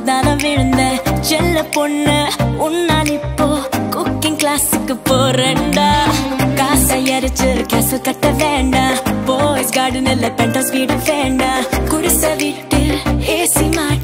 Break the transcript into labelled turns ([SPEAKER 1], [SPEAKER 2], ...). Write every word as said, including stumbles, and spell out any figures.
[SPEAKER 1] தான விழுந்த செல்ல பொண்ணு உன்னால் இப்போ குக்கிங் கிளாஸுக்கு போறேன்டா. காசை அரைச்சு கேசல் கட்ட வேண்டாம், பாய்ஸ் கார்டன் இல்ல பென்ட் ஹவுஸ் வீடு வேண்டாம். குடிசை வீட்டில் ஏசி மாட்டி